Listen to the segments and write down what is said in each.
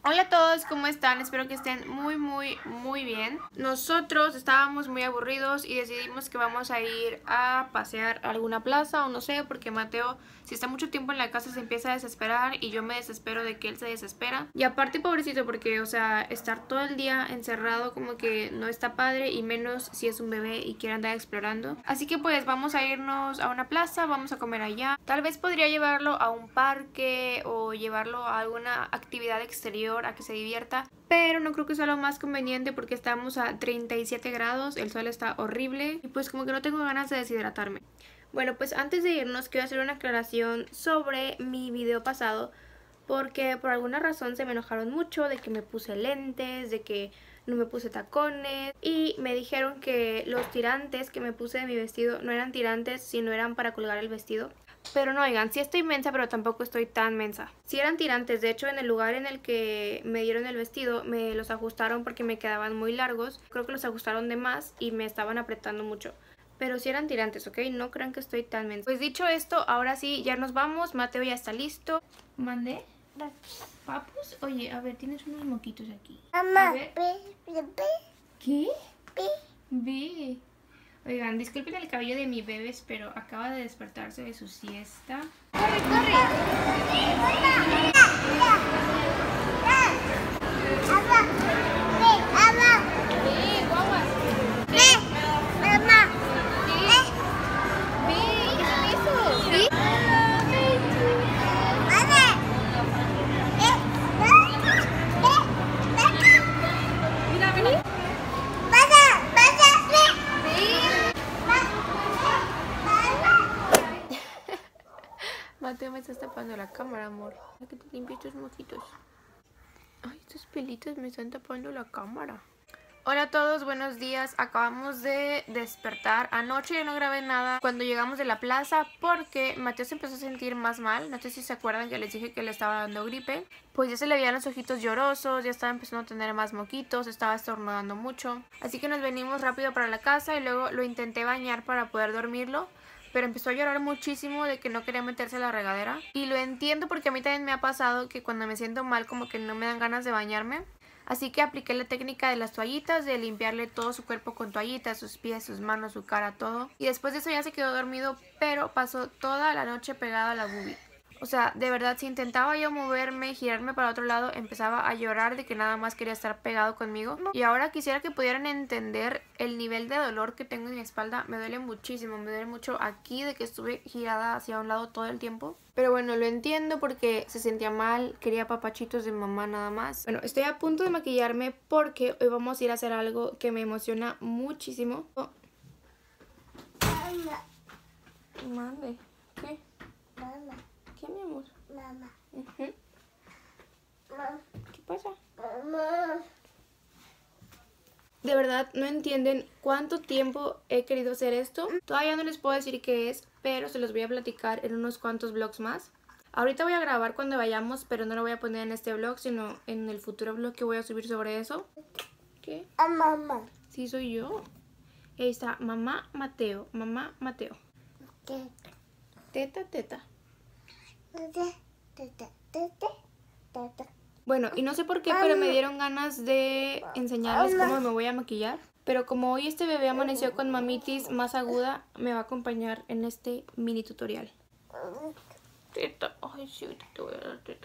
Hola a todos, ¿cómo están? Espero que estén muy bien. Nosotros estábamos muy aburridos y decidimos que vamos a ir a pasear a alguna plaza o no sé, porque Mateo, si está mucho tiempo en la casa, se empieza a desesperar y yo me desespero de que él se desespera. Y aparte, pobrecito, porque, o sea, estar todo el día encerrado como que no está padre, y menos si es un bebé y quiere andar explorando. Así que pues vamos a irnos a una plaza, vamos a comer allá. Tal vez podría llevarlo a un parque o llevarlo a alguna actividad exterior a que se divierta, pero no creo que sea lo más conveniente porque estamos a 37 grados, el sol está horrible y pues como que no tengo ganas de deshidratarme. Bueno, pues antes de irnos quiero hacer una aclaración sobre mi video pasado, porque por alguna razón se me enojaron mucho de que me puse lentes, de que no me puse tacones, y me dijeron que los tirantes que me puse de mi vestido no eran tirantes, sino eran para colgar el vestido. Pero no, oigan, sí estoy mensa, pero tampoco estoy tan mensa. Sí eran tirantes, de hecho en el lugar en el que me dieron el vestido me los ajustaron porque me quedaban muy largos. Creo que los ajustaron de más y me estaban apretando mucho. Pero sí eran tirantes, ¿ok? No crean que estoy tan mensa. Pues dicho esto, ahora sí, ya nos vamos. Mateo ya está listo. ¿Mandé? ¿Papus? Oye, a ver, tienes unos moquitos aquí. Mamá, A ver. ¿Qué? Ve. Oigan, disculpen el cabello de mi bebés, pero acaba de despertarse de su siesta. ¡Corre, corre! Mateo, me estás tapando la cámara, amor. Para que te limpie estos moquitos. Ay, estos pelitos me están tapando la cámara. Hola a todos, buenos días. Acabamos de despertar. Anoche yo no grabé nada cuando llegamos de la plaza porque Mateo se empezó a sentir más mal. No sé si se acuerdan que les dije que le estaba dando gripe. Pues ya se le veían los ojitos llorosos, ya estaba empezando a tener más moquitos, estaba estornudando mucho. Así que nos venimos rápido para la casa y luego lo intenté bañar para poder dormirlo, pero empezó a llorar muchísimo de que no quería meterse a la regadera. Y lo entiendo porque a mí también me ha pasado que cuando me siento mal como que no me dan ganas de bañarme. Así que apliqué la técnica de las toallitas, de limpiarle todo su cuerpo con toallitas, sus pies, sus manos, su cara, todo. Y después de eso ya se quedó dormido, pero pasó toda la noche pegado a la boobie. O sea, de verdad, si intentaba yo moverme, girarme para otro lado, empezaba a llorar de que nada más quería estar pegado conmigo. Y ahora quisiera que pudieran entender el nivel de dolor que tengo en mi espalda. Me duele muchísimo, me duele mucho aquí de que estuve girada hacia un lado todo el tiempo. Pero bueno, lo entiendo porque se sentía mal, quería papachitos de mamá nada más. Bueno, estoy a punto de maquillarme porque hoy vamos a ir a hacer algo que me emociona muchísimo. Oh. Mande, ¿qué? Mamá. ¿Qué, mi amor? Mamá. ¿Qué pasa? Mamá. De verdad no entienden cuánto tiempo he querido hacer esto. Todavía no les puedo decir qué es, pero se los voy a platicar en unos cuantos vlogs más. Ahorita voy a grabar cuando vayamos, pero no lo voy a poner en este vlog, sino en el futuro vlog que voy a subir sobre eso. ¿Qué? Mamá. Sí, soy yo. Y ahí está, mamá Mateo, mamá Mateo. ¿Qué? Teta, teta. Teta. Bueno, y no sé por qué, pero me dieron ganas de enseñarles cómo me voy a maquillar. Pero como hoy este bebé amaneció con mamitis más aguda, me va a acompañar en este mini tutorial. Teta, ay sí, te voy a dar teta.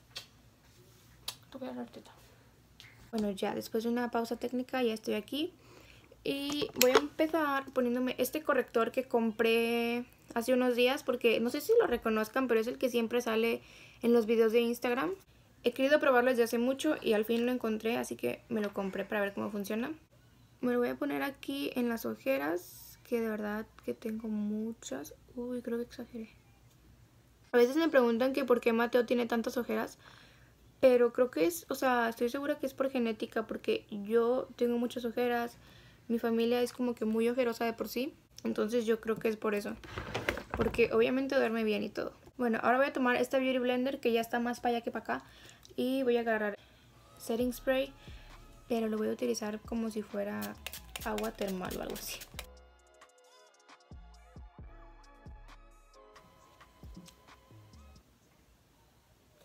Te voy a dar teta. Bueno, ya después de una pausa técnica ya estoy aquí. Y voy a empezar poniéndome este corrector que compré hace unos días, porque no sé si lo reconozcan, pero es el que siempre sale en los videos de Instagram. He querido probarlo desde hace mucho y al fin lo encontré, así que me lo compré para ver cómo funciona. Me lo voy a poner aquí en las ojeras, que de verdad que tengo muchas. Uy, creo que exageré. A veces me preguntan que por qué Mateo tiene tantas ojeras, pero creo que es, o sea, estoy segura que es por genética, porque yo tengo muchas ojeras. Mi familia es como que muy ojerosa de por sí, entonces yo creo que es por eso. Porque obviamente duerme bien y todo. Bueno, ahora voy a tomar esta Beauty Blender que ya está más para allá que para acá. Y voy a agarrar setting spray, pero lo voy a utilizar como si fuera agua termal o algo así.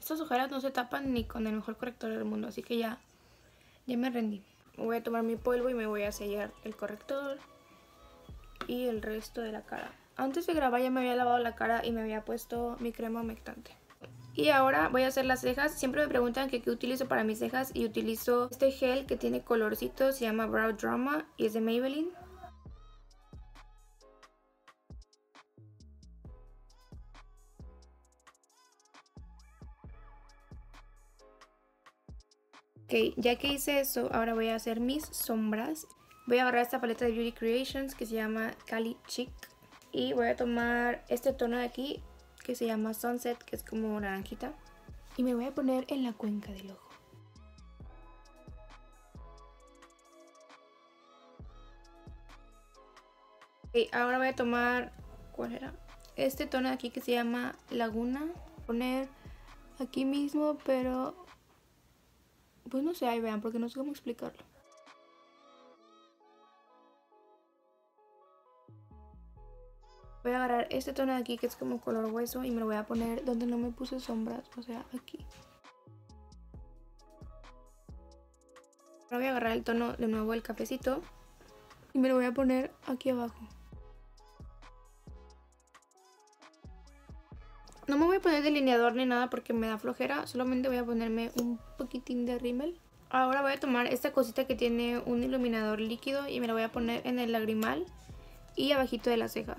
Estas ojeras no se tapan ni con el mejor corrector del mundo, así que ya me rendí. Voy a tomar mi polvo y me voy a sellar el corrector y el resto de la cara. Antes de grabar ya me había lavado la cara y me había puesto mi crema humectante. Y ahora voy a hacer las cejas. Siempre me preguntan que qué utilizo para mis cejas y utilizo este gel que tiene colorcitos, se llama Brow Drama y es de Maybelline. Ok, ya que hice eso, ahora voy a hacer mis sombras. Voy a agarrar esta paleta de Beauty Creations que se llama Cali Chic. Y voy a tomar este tono de aquí que se llama Sunset, que es como naranjita. Y me voy a poner en la cuenca del ojo. Ok, ahora voy a tomar, ¿cuál era? Este tono de aquí que se llama Laguna. Poner aquí mismo, pero pues no sé, ahí vean, porque no sé cómo explicarlo. Voy a agarrar este tono de aquí que es como color hueso y me lo voy a poner donde no me puse sombras, o sea, aquí. Ahora voy a agarrar el tono de nuevo, el cafecito, y me lo voy a poner aquí abajo. No me voy a poner delineador ni nada porque me da flojera, solamente voy a ponerme un poquitín de rímel. Ahora voy a tomar esta cosita que tiene un iluminador líquido y me lo voy a poner en el lagrimal y abajito de la ceja.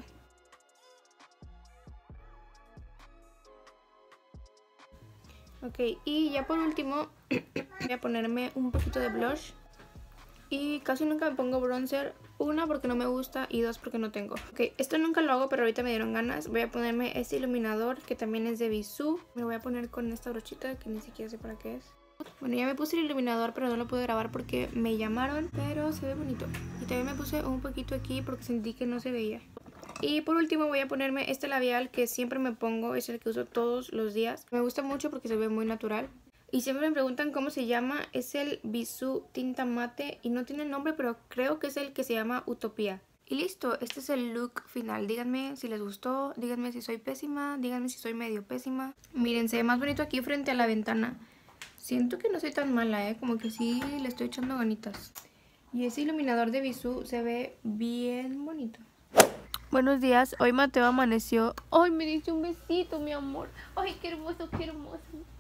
Ok, y ya por último voy a ponerme un poquito de blush. Y casi nunca me pongo bronzer. Una, porque no me gusta, y dos, porque no tengo. Ok, esto nunca lo hago, pero ahorita me dieron ganas. Voy a ponerme este iluminador, que también es de Bisú. Me lo voy a poner con esta brochita, que ni siquiera sé para qué es. Bueno, ya me puse el iluminador, pero no lo pude grabar porque me llamaron, pero se ve bonito. Y también me puse un poquito aquí porque sentí que no se veía. Y por último voy a ponerme este labial que siempre me pongo, es el que uso todos los días. Me gusta mucho porque se ve muy natural. Y siempre me preguntan cómo se llama, es el Bisú Tinta Mate y no tiene nombre, pero creo que es el que se llama Utopía. Y listo, este es el look final. Díganme si les gustó, díganme si soy pésima, díganme si soy medio pésima. Miren, se ve más bonito aquí frente a la ventana. Siento que no soy tan mala, como que sí le estoy echando ganitas. Y ese iluminador de Bisú se ve bien bonito. Buenos días, hoy Mateo amaneció. ¡Ay, me diste un besito, mi amor! ¡Ay, qué hermoso, qué hermoso!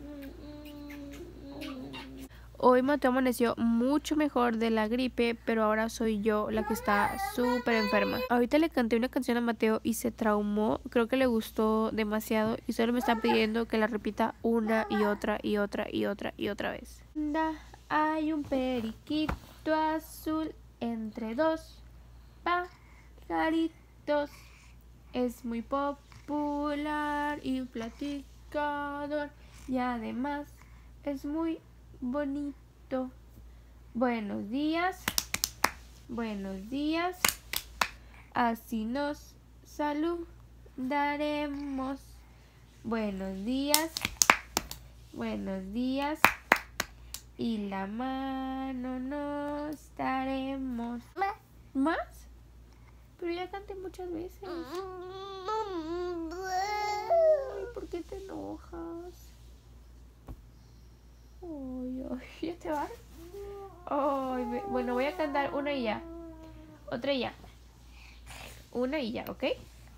Hoy Mateo amaneció mucho mejor de la gripe, pero ahora soy yo la que está súper enferma. Ahorita le canté una canción a Mateo y se traumó. Creo que le gustó demasiado y solo me está pidiendo que la repita una y otra y otra y otra y otra vez. Hay un periquito azul entre dos pajaritos. Es muy popular y platicador y además es muy bonito. Buenos días, así nos saludaremos. Buenos días, y la mano nos daremos. ¿Más? Pero ya canté muchas veces. Ay, ¿por qué te enojas? Ay, ¿ya te vas? Ay, bueno, voy a cantar una y ya. Otra y ya. Una y ya, ¿ok?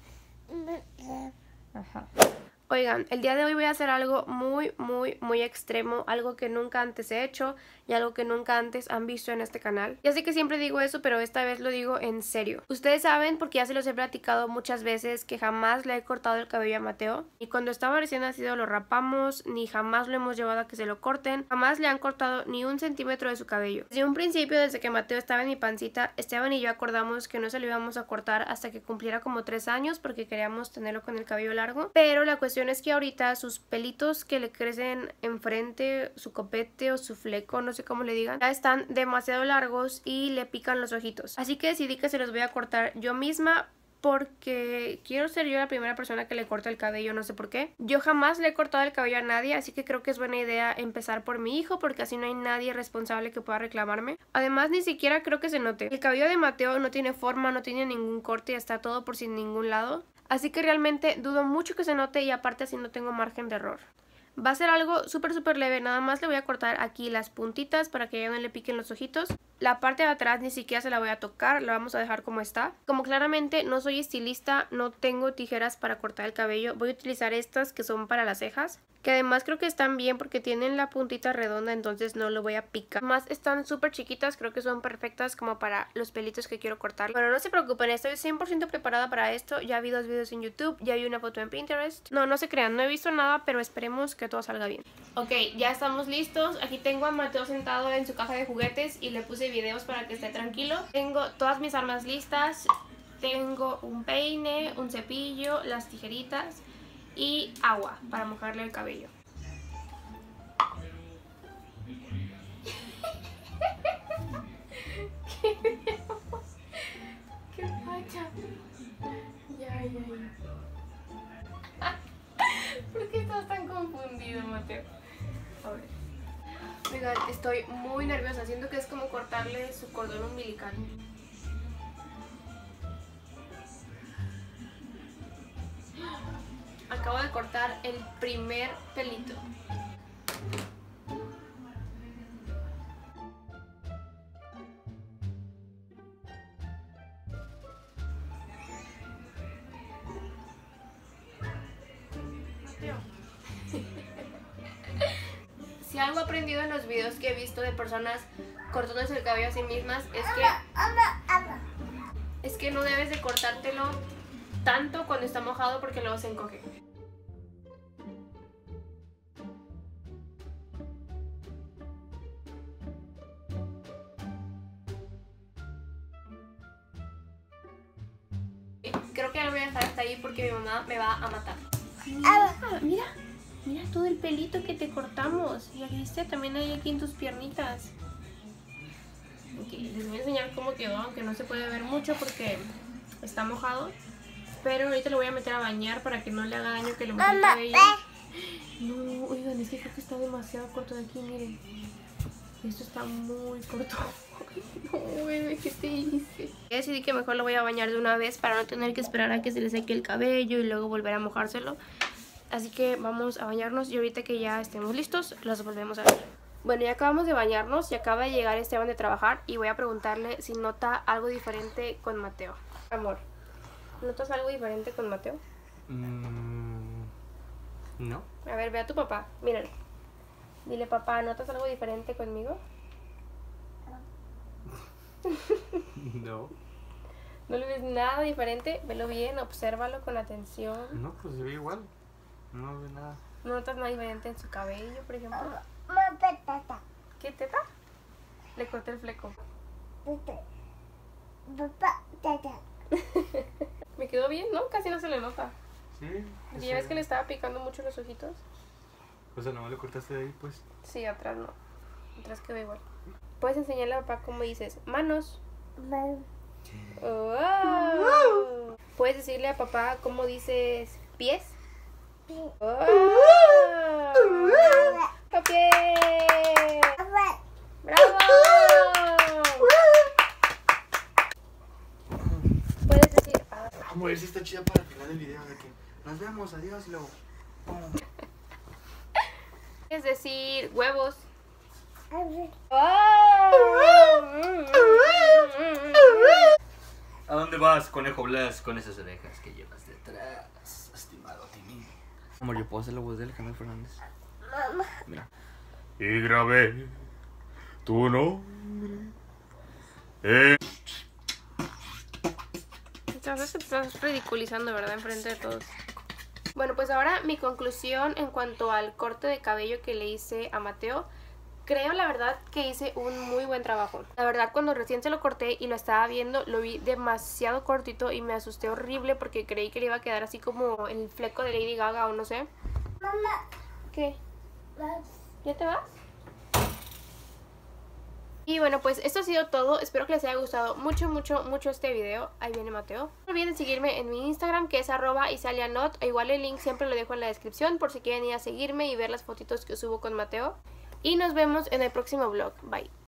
Ajá. Oigan, el día de hoy voy a hacer algo muy extremo, algo que nunca antes he hecho y algo que nunca antes han visto en este canal. Ya sé que siempre digo eso, pero esta vez lo digo en serio. Ustedes saben, porque ya se los he platicado muchas veces, que jamás le he cortado el cabello a Mateo. Y cuando estaba recién nacido lo rapamos, ni jamás lo hemos llevado a que se lo corten. Jamás le han cortado ni un centímetro de su cabello. Desde un principio, desde que Mateo estaba en mi pancita, Esteban y yo acordamos que no se lo íbamos a cortar hasta que cumpliera como 3 años, porque queríamos tenerlo con el cabello largo. Pero la cuestión es que ahorita sus pelitos que le crecen enfrente, su copete o su fleco, no sé cómo le digan, ya están demasiado largos y le pican los ojitos. Así que decidí que se los voy a cortar yo misma, porque quiero ser yo la primera persona que le corta el cabello, no sé por qué. Yo jamás le he cortado el cabello a nadie, así que creo que es buena idea empezar por mi hijo, porque así no hay nadie responsable que pueda reclamarme. Además, ni siquiera creo que se note. El cabello de Mateo no tiene forma, no tiene ningún corte, está todo por sin ningún lado. Así que realmente dudo mucho que se note y aparte así no tengo margen de error. Va a ser algo súper leve, nada más le voy a cortar aquí las puntitas para que ya no le piquen los ojitos. La parte de atrás ni siquiera se la voy a tocar, la vamos a dejar como está. Como claramente no soy estilista, no tengo tijeras para cortar el cabello, voy a utilizar estas que son para las cejas. Que además creo que están bien porque tienen la puntita redonda, entonces no lo voy a picar. Además están súper chiquitas, creo que son perfectas como para los pelitos que quiero cortar. Bueno, no se preocupen, estoy 100% preparada para esto. Ya vi 2 videos en YouTube, ya vi una foto en Pinterest. No se crean, no he visto nada, pero esperemos que todo salga bien. Ok, ya estamos listos. Aquí tengo a Mateo sentado en su caja de juguetes y le puse videos para que esté tranquilo. Tengo todas mis armas listas. Tengo un peine, un cepillo, las tijeritas y agua para mojarle el cabello. ¡Qué facha! Ya. ¿Por qué estás tan confundido, Mateo? A ver. Oigan, estoy muy nerviosa. Siento que es como cortarle su cordón umbilical. Acabo de cortar el primer pelito. Si algo he aprendido en los videos que he visto de personas cortándose el cabello a sí mismas es que no debes de cortártelo tanto cuando está mojado porque luego se encoge. Creo que ya lo voy a dejar hasta ahí porque mi mamá me va a matar. Mira todo el pelito que te cortamos. Y aquí viste, también hay aquí en tus piernitas. Ok, les voy a enseñar cómo quedó, aunque no se puede ver mucho porque está mojado. Pero ahorita lo voy a meter a bañar para que no le haga daño que le moje el cabello. No, oigan, es que creo que está demasiado corto de aquí, miren. Esto está muy corto. No, bebé, ¿qué te hice? Decidí que mejor lo voy a bañar de una vez para no tener que esperar a que se le seque el cabello y luego volver a mojárselo. Así que vamos a bañarnos y ahorita que ya estemos listos, los volvemos a ver. Bueno, ya acabamos de bañarnos y acaba de llegar Esteban de trabajar y voy a preguntarle si nota algo diferente con Mateo. Amor, ¿notas algo diferente con Mateo? No. A ver, ve a tu papá, míralo. Dile, papá, ¿notas algo diferente conmigo? No. ¿No le ves nada diferente? Velo bien, obsérvalo con atención. No, pues se ve igual. No ve nada. ¿No notas nada diferente en su cabello, por ejemplo? ¿Qué, teta? Le corté el fleco. Me quedó bien, ¿no? Casi no se le nota. Sí. ¿Y ya ves que le estaba picando mucho los ojitos? O sea, ¿no le cortaste de ahí, pues? Sí, atrás no. Atrás quedó igual. Puedes enseñarle a papá cómo dices manos. Oh. Puedes decirle a papá cómo dices pies. Oh. Ok. ¡Bravo! Puedes decir... Vamos a ver si está chida para el final del video. De que nos vemos, adiós y luego... Puedes decir huevos. ¿A dónde vas, conejo Blas, con esas orejas que llevas detrás, estimado Timmy? Amor, yo puedo hacer la voz de Alejandro Fernández. Mira. Y grabé tu nombre. Entonces te estás ridiculizando, ¿verdad? Enfrente de todos. Bueno, pues ahora mi conclusión en cuanto al corte de cabello que le hice a Mateo. Creo, la verdad, que hice un muy buen trabajo. La verdad, cuando recién se lo corté y lo estaba viendo, lo vi demasiado cortito y me asusté horrible porque creí que le iba a quedar así como el fleco de Lady Gaga o no sé. Mamá. ¿Qué? ¿Ya te vas? Y bueno, pues esto ha sido todo. Espero que les haya gustado mucho este video. Ahí viene Mateo. No olviden seguirme en mi Instagram, que es @isalianot. Igual el link siempre lo dejo en la descripción por si quieren ir a seguirme y ver las fotitos que subo con Mateo. Y nos vemos en el próximo vlog. Bye.